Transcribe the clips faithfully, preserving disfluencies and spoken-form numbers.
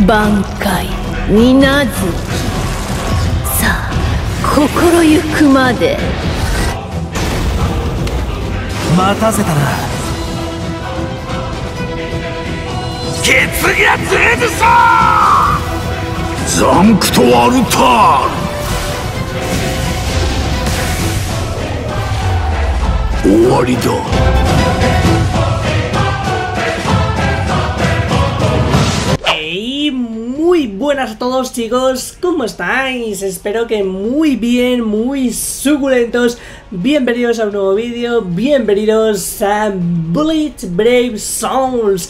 挽回水無月さあ心ゆくまで待たせたな。決が出るぞ。ザンクトアルタール終わりだ。 Muy buenas a todos, chicos, ¿cómo estáis? Espero que muy bien, muy suculentos. Bienvenidos a un nuevo vídeo, bienvenidos a Bleach Brave Souls.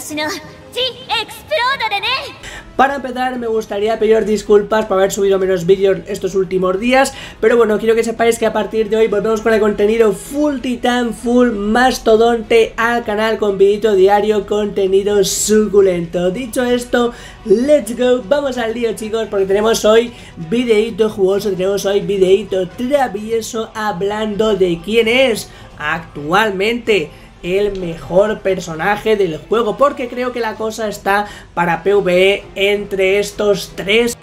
Para empezar, me gustaría pedir disculpas por haber subido menos vídeos estos últimos días, pero bueno, quiero que sepáis que a partir de hoy volvemos con el contenido full titán, full mastodonte al canal, con videito diario, contenido suculento. Dicho esto, let's go, vamos al lío, chicos, porque tenemos hoy videito jugoso, tenemos hoy videito travieso hablando de quién es actualmente el mejor personaje del juego, porque creo que la cosa está para PvE entre estos tres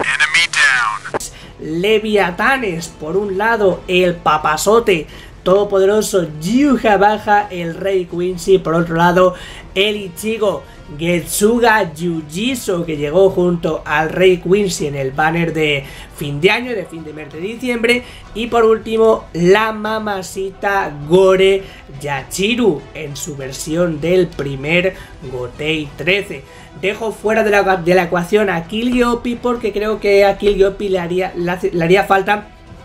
leviatanes. Por un lado, el papazote todopoderoso Yuha Baja, el Rey Quincy. Por otro lado, el Ichigo Getsuga Jujutsu, que llegó junto al Rey Quincy en el banner de fin de año, de fin de mes de diciembre. Y por último, la mamacita Gore Yachiru en su versión del primer Gotei trece. Dejo fuera de la, de la ecuación a Killiopi, porque creo que a Killiopi le haría, le, le haría falta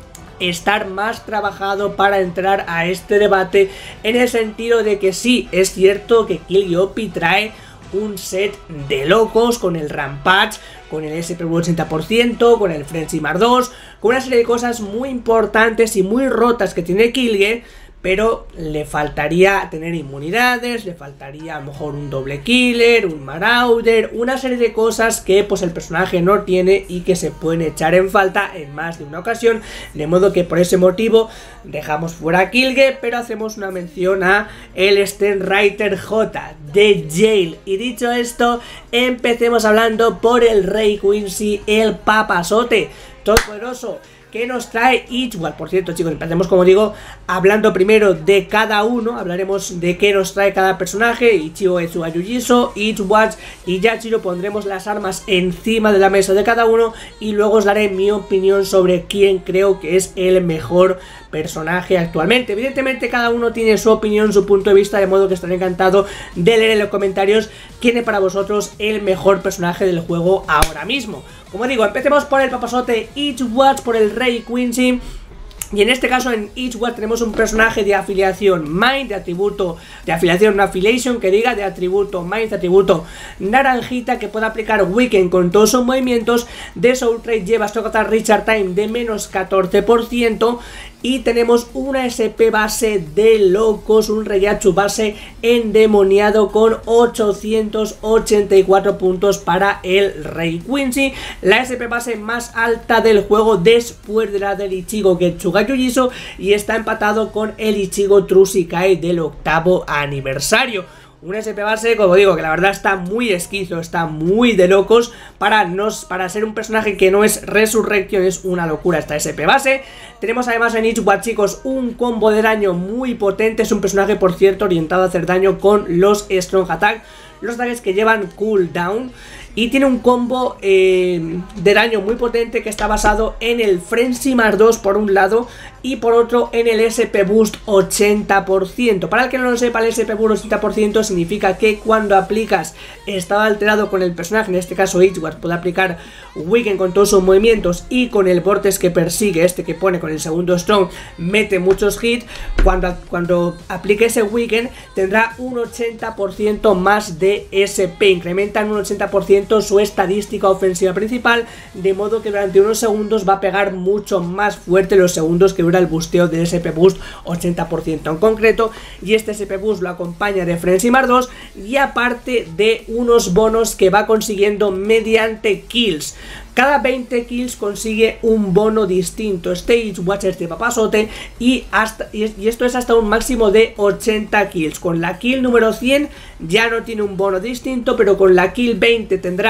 estar más trabajado para entrar a este debate, en el sentido de que sí, es cierto que Killiopi trae un set de locos con el Rampage, con el S P V ochenta por ciento, con el Frenzy Mar dos, con una serie de cosas muy importantes y muy rotas que tiene Killge, pero le faltaría tener inmunidades, le faltaría a lo mejor un doble killer, un marauder, una serie de cosas que pues el personaje no tiene y que se pueden echar en falta en más de una ocasión, de modo que por ese motivo dejamos fuera a Killge, pero hacemos una mención a el Stenwriter J de Jail. Y dicho esto, empecemos hablando por el Rey Quincy, el papazote todopoderoso, que nos trae Ichigo. Por cierto, chicos, empecemos, como digo, hablando primero de cada uno. Hablaremos de qué nos trae cada personaje: Ichigo, Getsuga Jujutsu, Ichigo y Yachiru. Pondremos las armas encima de la mesa de cada uno y luego os daré mi opinión sobre quién creo que es el mejor personaje actualmente. Evidentemente cada uno tiene su opinión, su punto de vista, de modo que estaré encantado de leer en los comentarios quién es para vosotros el mejor personaje del juego ahora mismo. Como digo, empecemos por el papazote Ichigo, por el Rey Quincy. Y en este caso, en Ichigo tenemos un personaje de afiliación Mind, de atributo, de afiliación, no affiliation, que diga, de atributo Mind, de atributo naranjita, que puede aplicar Weekend con todos sus movimientos. De Soul Trade lleva Stock Attack Richard Time de menos catorce por ciento. Y tenemos una S P base de locos, un Reiatsu base endemoniado con ochocientos ochenta y cuatro puntos para el Rey Quincy. La S P base más alta del juego después de la del Ichigo Getsuga Jujutsu, y está empatado con el Ichigo True Shikai del octavo aniversario. Una S P base, como digo, que la verdad está muy esquizo, está muy de locos. Para, nos, para ser un personaje que no es Resurrection, es una locura esta S P base. Tenemos además en Ichigo, chicos, un combo de daño muy potente. Es un personaje, por cierto, orientado a hacer daño con los Strong Attack, los ataques que llevan cooldown. Y tiene un combo eh, de daño muy potente que está basado en el Frenzy Mar dos por un lado y por otro en el S P Boost ochenta por ciento. Para el que no lo sepa, el S P Boost ochenta por ciento significa que cuando aplicas estado alterado con el personaje, en este caso Ichigo, puede aplicar Weekend con todos sus movimientos y con el Vortex que persigue, este que pone con el segundo Strong, mete muchos hits. Cuando, cuando aplique ese Weekend tendrá un ochenta por ciento más de S P, incrementa en un ochenta por ciento su estadística ofensiva principal, de modo que durante unos segundos va a pegar mucho más fuerte los segundos que dura el busteo del S P Boost ochenta por ciento en concreto. Y este S P Boost lo acompaña de Frenzy Mar dos y aparte de unos bonos que va consiguiendo mediante kills. Cada veinte kills consigue un bono distinto, Stage Watcher, este papazote, y, hasta, y, y esto es hasta un máximo de ochenta kills. Con la kill número cien ya no tiene un bono distinto, pero con la kill veinte tendrá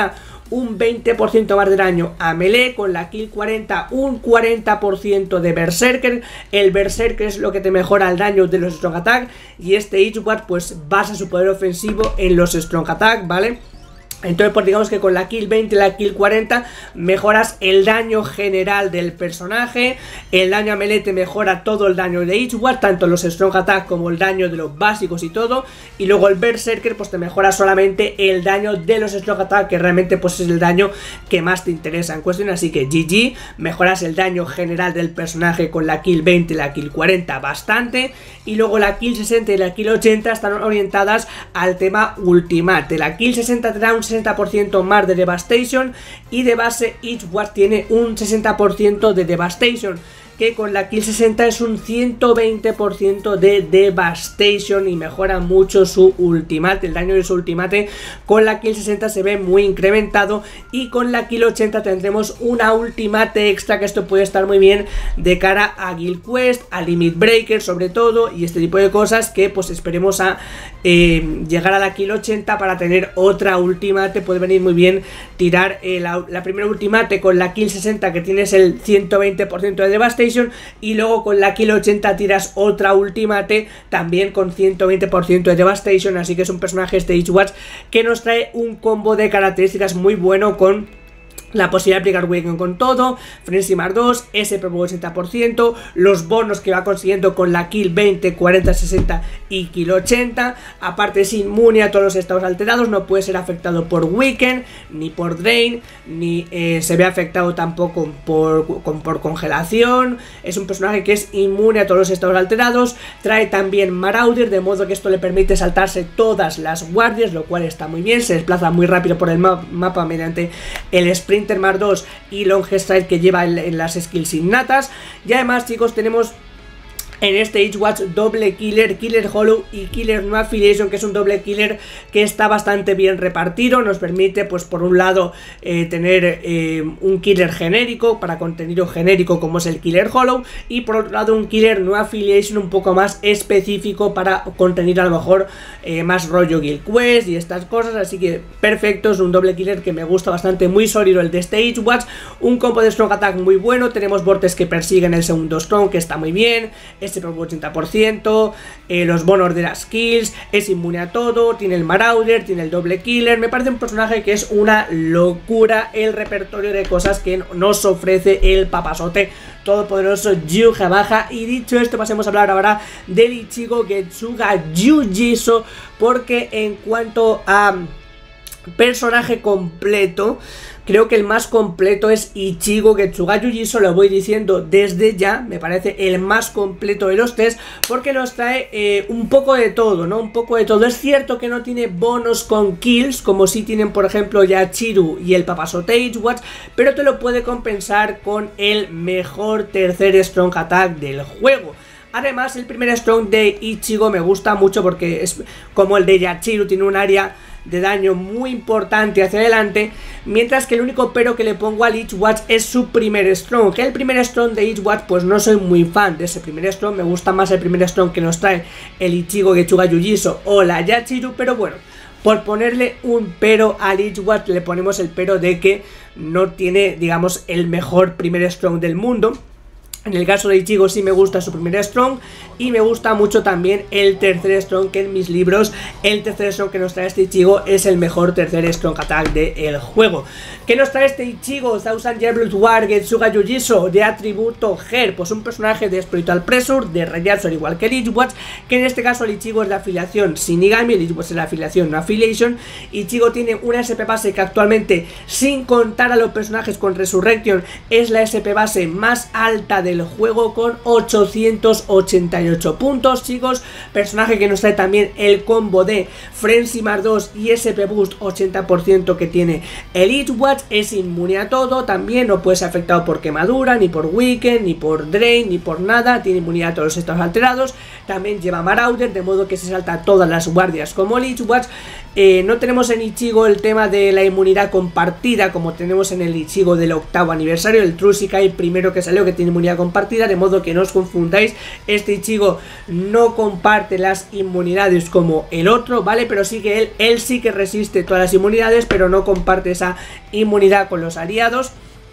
un veinte por ciento más de daño a melee, con la kill cuarenta un cuarenta por ciento de berserker. El berserker es lo que te mejora el daño de los strong attack, y este H-Ward pues basa su poder ofensivo en los strong attack, ¿vale? Entonces pues digamos que con la kill veinte y la kill cuarenta mejoras el daño general del personaje. El daño a melee te mejora todo el daño de H-Ward, tanto los strong attack como el daño de los básicos y todo. Y luego el berserker pues te mejora solamente el daño de los strong attack, que realmente pues es el daño que más te interesa en cuestión. Así que G G, mejoras el daño general del personaje con la kill veinte y la kill cuarenta bastante. Y luego la kill sesenta y la kill ochenta están orientadas al tema ultimate. La kill sesenta te da un sesenta por ciento más de Devastation, y de base H-Ward tiene un sesenta por ciento de Devastation, que con la kill sesenta es un ciento veinte por ciento de Devastation, y mejora mucho su ultimate. El daño de su ultimate con la kill sesenta se ve muy incrementado, y con la kill ochenta tendremos una ultimate extra, que esto puede estar muy bien de cara a Guild Quest, a Limit Breaker sobre todo, y este tipo de cosas que pues esperemos a eh, llegar a la kill ochenta para tener otra ultimate. Puede venir muy bien tirar eh, la, la primera ultimate con la kill sesenta, que tienes el ciento veinte por ciento de Devastation, y luego con la kill ochenta tiras otra ultimate también con ciento veinte por ciento de Devastation. Así que es un personaje este H-Ward que nos trae un combo de características muy bueno, con la posibilidad de aplicar Weaken con todo, Frenzy más dos, S P ochenta por ciento, los bonos que va consiguiendo con la kill veinte, cuarenta, sesenta y kill ochenta. Aparte es inmune a todos los estados alterados, no puede ser afectado por Weaken, ni por Drain, ni eh, se ve afectado tampoco por, con, por congelación. Es un personaje que es inmune a todos los estados alterados. Trae también Marauder, de modo que esto le permite saltarse todas las guardias, lo cual está muy bien. Se desplaza muy rápido por el ma mapa mediante el sprint más dos y Long Stride que lleva en, en las skills innatas. Y además, chicos, tenemos en este H-Ward doble killer, Killer Hollow y Killer No Affiliation, que es un doble killer que está bastante bien repartido. Nos permite, pues por un lado, eh, tener eh, un killer genérico para contenido genérico como es el Killer Hollow, y por otro lado un Killer No Affiliation un poco más específico para contenido a lo mejor eh, más rollo Guild Quest y estas cosas. Así que perfecto, es un doble killer que me gusta bastante, muy sólido el de este H-Ward. Un combo de Strong Attack muy bueno, tenemos Vortex que persiguen el segundo Strong, que está muy bien, S P ochenta por ciento, eh, los bonos de las kills, es inmune a todo, tiene el Marauder, tiene el doble killer. Me parece un personaje que es una locura el repertorio de cosas que nos ofrece el papasote todopoderoso Yuja. Y dicho esto, pasemos a hablar ahora del Ichigo Getsuga Jujutsu, porque en cuanto a personaje completo, creo que el más completo es Ichigo Getsuga Jujutsu, lo voy diciendo desde ya, me parece el más completo de los tres, porque nos trae eh, un poco de todo, ¿no? Un poco de todo. Es cierto que no tiene bonos con kills, como si tienen, por ejemplo, Yachiru y el papasote H-Ward, pero te lo puede compensar con el mejor tercer Strong Attack del juego. Además, el primer Strong de Ichigo me gusta mucho porque es como el de Yachiru, tiene un área de daño muy importante hacia adelante, mientras que el único pero que le pongo al H-Ward es su primer Strong, que el primer Strong de H-Ward pues no soy muy fan de ese primer Strong, me gusta más el primer Strong que nos trae el Ichigo Getsuga Jujutsu o la Yachiru, pero bueno, por ponerle un pero al H-Ward le ponemos el pero de que no tiene, digamos, el mejor primer Strong del mundo. En el caso de Ichigo sí me gusta su primer Strong, y me gusta mucho también el tercer Strong, que en mis libros el tercer Strong que nos trae este Ichigo es el mejor tercer Strong Attack del juego. ¿Qué nos trae este Ichigo Thousand Year Blood War Getsuga Jujutsu de atributo Her? Pues un personaje de Spiritual Pressure, de Radiation, igual que el Ichigo, que en este caso el Ichigo es la afiliación Shinigami, el Ichigo es la afiliación No Affiliation. Ichigo tiene una S P base que actualmente, sin contar a los personajes con Resurrection, es la S P base más alta del juego, con ochocientos ochenta y ocho puntos, chicos. Personaje que nos trae también el combo de Frenzy más dos y S P Boost ochenta por ciento que tiene el H-Ward. Es inmune a todo, también no puede ser afectado por quemadura, ni por Weaken, ni por Drain, ni por nada. Tiene inmunidad a todos los estados alterados. También lleva Marauder, de modo que se salta todas las guardias como el H-Ward. Eh, no tenemos en Ichigo el tema de la inmunidad compartida como tenemos en el Ichigo del octavo aniversario, el True Shikai primero que salió, que tiene inmunidad compartida compartida, de modo que no os confundáis. Este Ichigo no comparte las inmunidades como el otro, ¿vale? Pero sí que él, él sí que resiste todas las inmunidades, pero no comparte esa inmunidad con los aliados.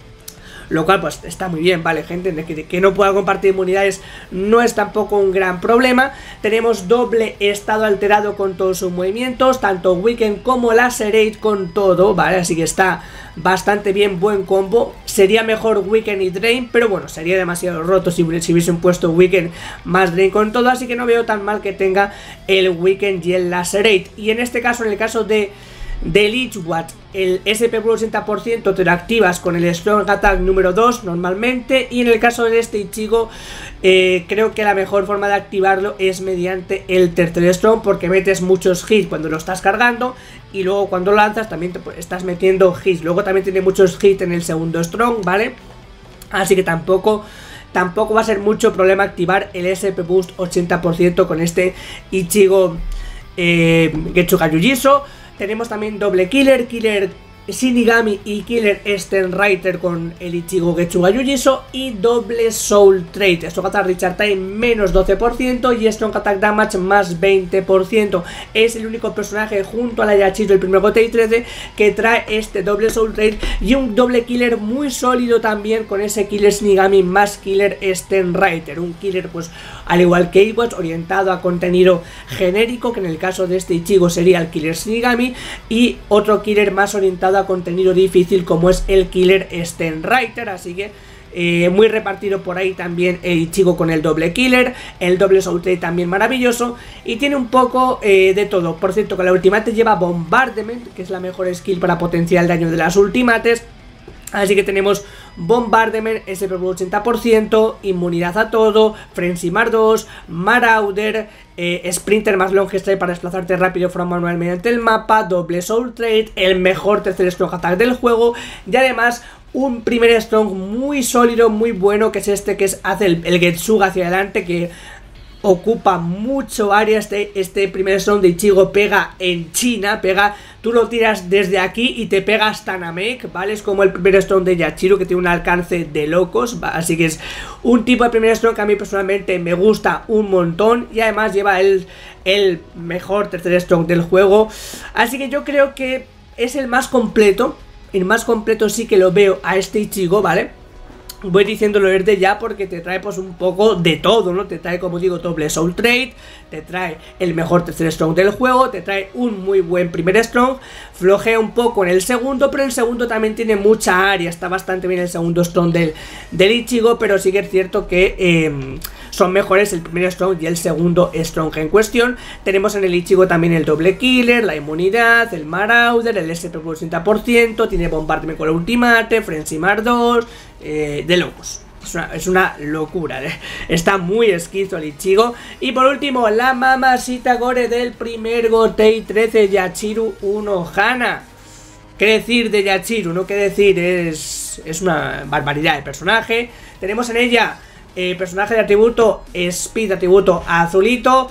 Lo cual pues está muy bien, vale, gente, que, que no pueda compartir inmunidades no es tampoco un gran problema. Tenemos doble estado alterado con todos sus movimientos, tanto Weekend como Lacerate con todo, vale, así que está bastante bien, buen combo. Sería mejor Weekend y Drain, pero bueno, sería demasiado roto si, si hubiesen puesto Weekend más Drain con todo, así que no veo tan mal que tenga el Weekend y el Lacerate. Y en este caso, en el caso de de Lichwatt, el S P Plus ochenta por ciento te lo activas con el Strong Attack número dos normalmente, y en el caso de este Ichigo eh, creo que la mejor forma de activarlo es mediante el tercer Strong, porque metes muchos hits cuando lo estás cargando y luego cuando lo lanzas también te estás metiendo hits. Luego también tiene muchos hits en el segundo Strong, ¿vale? Así que tampoco tampoco va a ser mucho problema activar el S P Boost ochenta por ciento con este Ichigo eh, Getsuga Yujiso. Tenemos también doble killer, killer Shinigami y killer Sternreiter con el Ichigo Getsuga Yujiso, y doble Soul Trait, Strong Attack Richard Time menos doce por ciento y Strong Attack Damage más veinte por ciento. Es el único personaje junto a la Yachiru, el primer Gotei trece, que trae este doble Soul Trait y un doble killer muy sólido también con ese killer Shinigami más killer Sternreiter. Un killer pues al igual que Iwatch, orientado a contenido genérico, que en el caso de este Ichigo sería el killer Shinigami, y otro killer más orientado a contenido difícil como es el killer Sternreiter. Así que eh, muy repartido por ahí también el Ichigo con el doble killer, el doble Soul Trait también maravilloso, y tiene un poco eh, de todo. Por cierto, con la Ultimate lleva Bombardment, que es la mejor skill para potenciar el daño de las Ultimates. Así que tenemos Bombardment, S P ochenta por ciento, inmunidad a todo, Frenzy más dos, Marauder, eh, Sprinter más Long Strike para desplazarte rápido from manual mediante el mapa, doble Soul Trait, el mejor tercer Strong Attack del juego, y además un primer Strong muy sólido, muy bueno, que es este, que es hace el, el Getsuga hacia adelante, que ocupa mucho área. Este, este primer Strong de Ichigo pega en China, pega, tú lo tiras desde aquí y te pega hasta Namek, ¿vale? Es como el primer Strong de Yachiru, que tiene un alcance de locos, ¿va? Así que es un tipo de primer Strong que a mí personalmente me gusta un montón, y además lleva el, el mejor tercer Strong del juego, así que yo creo que es el más completo. El más completo sí que lo veo a este Ichigo, ¿vale? Voy diciéndolo desde ya porque te trae pues un poco de todo, ¿no? Te trae, como digo, doble Soul Trait, te trae el mejor tercer Strong del juego, te trae un muy buen primer Strong, flojea un poco en el segundo, pero el segundo también tiene mucha área, está bastante bien el segundo Strong del, del Ichigo, pero sí que es cierto que eh, son mejores el primer Strong y el segundo Strong en cuestión. Tenemos en el Ichigo también el doble killer, la inmunidad, el Marauder, el S P ochenta por ciento, tiene Bombardment con la Ultimate, Frenzy más dos, eh, de locos. Es una, es una locura, ¿eh? Está muy esquizo el Ichigo. Y por último, la mamacita gore del primer Gotei trece, Yachiru uno Hana. ¿Qué decir de Yachiru? No qué decir, es, es una barbaridad de personaje. Tenemos en ella eh, personaje de atributo Speed, atributo azulito,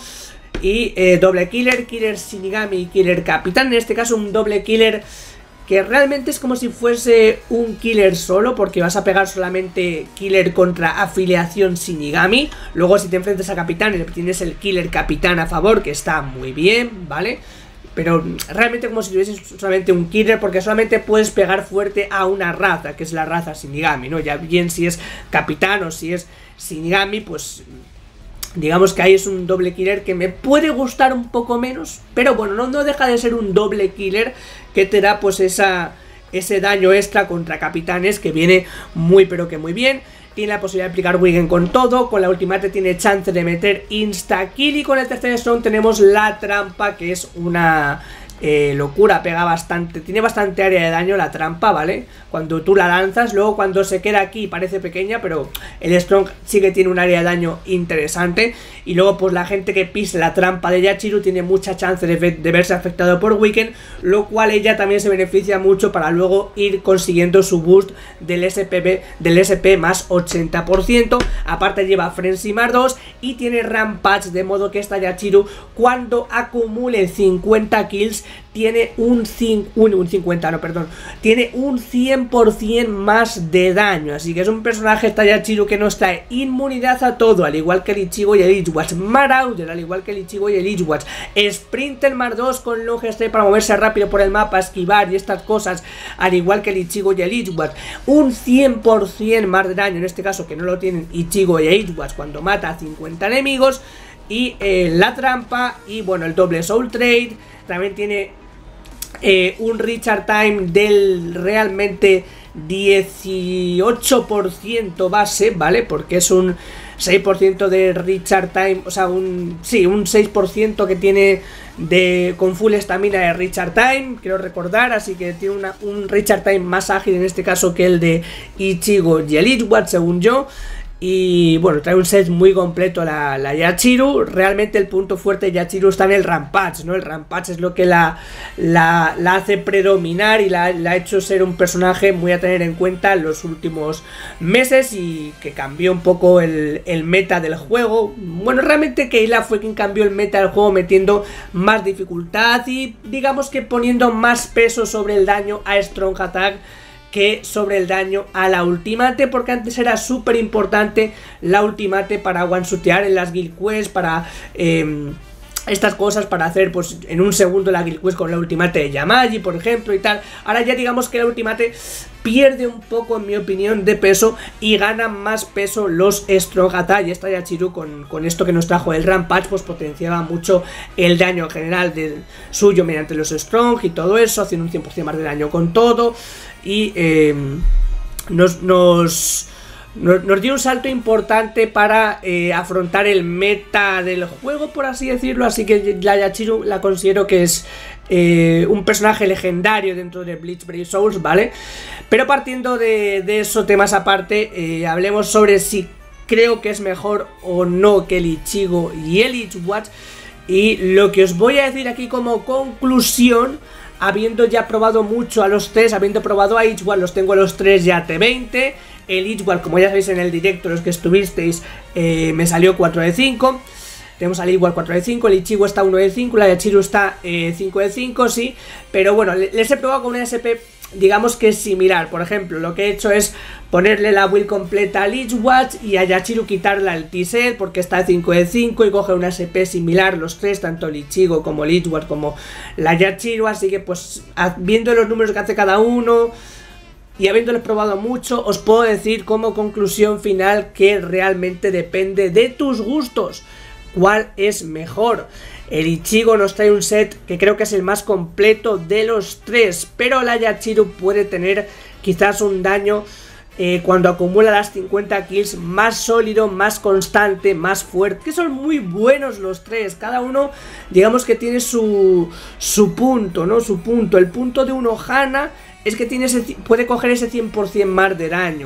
y eh, doble killer, killer Shinigami y killer Capitán. En este caso un doble killer que realmente es como si fuese un killer solo, porque vas a pegar solamente killer contra afiliación Shinigami. Luego si te enfrentas a Capitán tienes el killer Capitán a favor, que está muy bien, ¿vale? Pero realmente como si tuvieses solamente un killer, porque solamente puedes pegar fuerte a una raza, que es la raza Shinigami, ¿no? Ya bien si es Capitán o si es Shinigami, pues digamos que ahí es un doble killer que me puede gustar un poco menos, pero bueno, no, no deja de ser un doble killer que te da pues esa, ese daño extra contra capitanes, que viene muy pero que muy bien. Tiene la posibilidad de aplicar Wigen con todo, con la Ultimate tiene chance de meter insta-kill, y con el tercer Strong tenemos la trampa, que es una eh, locura, pega bastante, tiene bastante área de daño la trampa, ¿vale? Cuando tú la lanzas, luego cuando se queda aquí parece pequeña, pero el Strong sí que tiene un área de daño interesante. y luego pues la gente que pise la trampa de Yachiru tiene mucha chance de, de verse afectado por Weekend, lo cual ella también se beneficia mucho para luego ir consiguiendo su boost del S P B, del S P más ochenta por ciento. Aparte lleva Frenzy más dos y tiene Rampage, de modo que esta Yachiru cuando acumule cincuenta kills tiene un, un, un cincuenta, no, perdón, tiene un cien por cien más de daño, así que es un personaje esta Yachiru que nos trae inmunidad a todo, al igual que el Ichigo y el Ichwatch, Marauder, al igual que el Ichigo y el Ichwatch, Sprinter más dos con Long Step para moverse rápido por el mapa, esquivar y estas cosas, al igual que el Ichigo y el Ichwatch, un cien por cien más de daño, en este caso que no lo tienen Ichigo y Ichwatch cuando mata a cincuenta enemigos, y eh, la trampa, y bueno, el doble Soul Trade, también tiene Eh, un Richard Time del realmente dieciocho por ciento base, ¿vale? Porque es un seis por ciento de Richard Time, o sea, un sí, un seis por ciento que tiene de con full estamina de Richard Time, quiero recordar, así que tiene una, un Richard Time más ágil en este caso que el de Ichigo y el Ichwatch, según yo. Y bueno, trae un set muy completo la, la Yachiru. Realmente el punto fuerte de Yachiru está en el Rampage, ¿no? El Rampage es lo que la, la, la hace predominar y la, la ha hecho ser un personaje muy a tener en cuenta en los últimos meses y que cambió un poco el, el meta del juego. Bueno, realmente Kayla fue quien cambió el meta del juego metiendo más dificultad y digamos que poniendo más peso sobre el daño a Strong Attack que sobre el daño a la ultimate, porque antes era súper importante la ultimate para one-shotear en las guild quests, para eh, estas cosas, para hacer pues en un segundo la guild quest con la ultimate de Yamaji, por ejemplo, y tal. Ahora ya digamos que la ultimate pierde un poco, en mi opinión, de peso y gana más peso los Strong Attack, y esta Yachiru con, con esto que nos trajo el Rampage pues potenciaba mucho el daño en general del suyo mediante los Strong y todo eso, haciendo un cien por cien más de daño con todo. Y eh, nos, nos, nos, nos dio un salto importante para eh, afrontar el meta del juego, por así decirlo. Así que la Yachiru la considero que es eh, un personaje legendario dentro de Bleach Brave Souls, ¿vale? Pero partiendo de, de eso, temas aparte, eh, hablemos sobre si creo que es mejor o no que el Ichigo y el Ichwatch. Y lo que os voy a decir aquí como conclusión, habiendo ya probado mucho a los tres, habiendo probado a Ichwatch, los tengo a los tres ya T veinte. El Ichwatch, como ya sabéis en el directo, los que estuvisteis, eh, me salió cuatro de cinco. Tenemos al Ichwatch cuatro de cinco, el Ichigo está uno de cinco, la Yachiru está eh, cinco de cinco, sí. Pero bueno, les he probado con una S P, digamos que es similar. Por ejemplo, lo que he hecho es ponerle la build completa al Ichwatch y a Yachiru quitarle al T-Cell porque está cinco de cinco y coge una S P similar los tres, tanto el Ichigo como el Ichwatch como la Yachiru. Así que pues viendo los números que hace cada uno y habiéndolos probado mucho, os puedo decir como conclusión final que realmente depende de tus gustos cuál es mejor. El Ichigo nos trae un set que creo que es el más completo de los tres, pero la Yachiru puede tener quizás un daño eh, cuando acumula las cincuenta kills más sólido, más constante, más fuerte, que son muy buenos los tres. Cada uno digamos que tiene su, su punto, ¿no? Su punto. El punto de un Ohana es que tiene ese, puede coger ese cien por cien más de daño,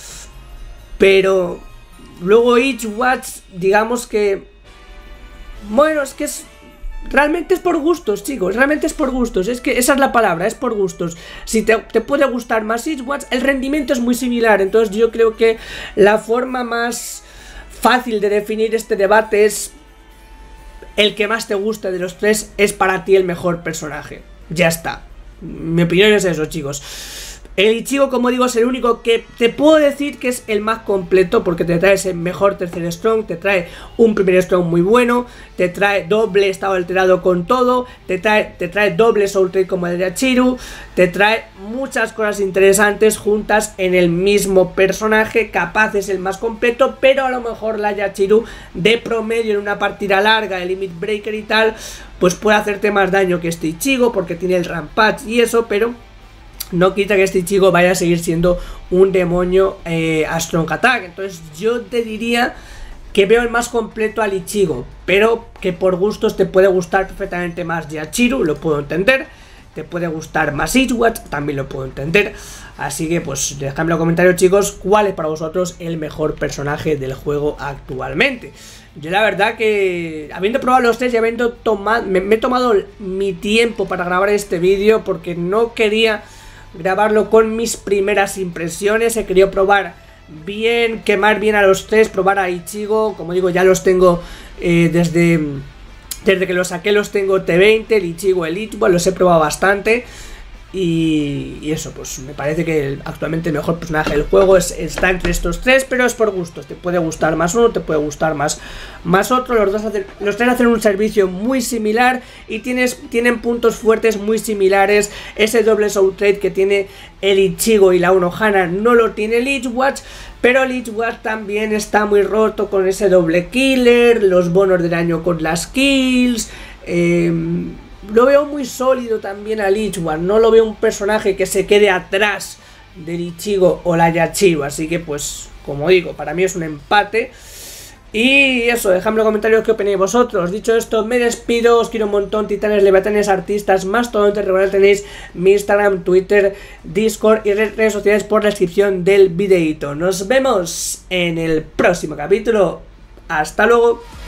pero luego Ichwatch digamos que, bueno, es que es realmente es por gustos, chicos, realmente es por gustos, es que esa es la palabra, es por gustos. Si te, te puede gustar más Ichwatch, el rendimiento es muy similar, entonces yo creo que la forma más fácil de definir este debate es el que más te guste de los tres es para ti el mejor personaje, ya está. Mi opinión es eso, chicos. El Ichigo, como digo, es el único que te puedo decir que es el más completo, porque te trae ese mejor tercer strong, te trae un primer strong muy bueno, te trae doble estado alterado con todo, te trae, te trae doble soul trade como el de Yachiru, te trae muchas cosas interesantes juntas en el mismo personaje. Capaz es el más completo, pero a lo mejor la Yachiru de promedio en una partida larga, el Limit Breaker y tal, pues puede hacerte más daño que este Ichigo porque tiene el Rampage y eso, pero no quita que este Ichigo vaya a seguir siendo un demonio eh, a Strong Attack. Entonces yo te diría que veo el más completo al Ichigo, pero que por gustos te puede gustar perfectamente más Yachiru, lo puedo entender. Te puede gustar más Ichwatch, también lo puedo entender. Así que pues dejadme en los comentarios, chicos, cuál es para vosotros el mejor personaje del juego actualmente. Yo la verdad que, habiendo probado los tres y habiendo tomado, me, me he tomado mi tiempo para grabar este vídeo, porque no quería grabarlo con mis primeras impresiones. He querido probar bien, quemar bien a los tres, probar a Ichigo. Como digo, ya los tengo eh, desde, desde que los saqué, los tengo T veinte, el Ichigo, el Ichiban, los he probado bastante. Y, y eso, pues me parece que el, actualmente el mejor personaje del juego es, está entre estos tres, pero es por gustos. Te puede gustar más uno, te puede gustar más, más otro. Los, dos hacen, los tres hacen un servicio muy similar y tienes, tienen puntos fuertes muy similares. Ese doble soul trade que tiene el Ichigo y la Unohana no lo tiene el Ichiwatch, pero el Ichiwatch también está muy roto con ese doble killer, los bonos de daño con las kills. Eh... Lo veo muy sólido también al Ichiban. No lo veo un personaje que se quede atrás del Ichigo o la Yachiba. Así que pues, como digo, para mí es un empate. Y eso, dejadme en los comentarios qué opináis vosotros. Dicho esto, me despido. Os quiero un montón, titanes, leviatanes, artistas, mastodontes. Recordad, tenéis mi Instagram, Twitter, Discord y redes sociales por la descripción del videito. Nos vemos en el próximo capítulo. Hasta luego.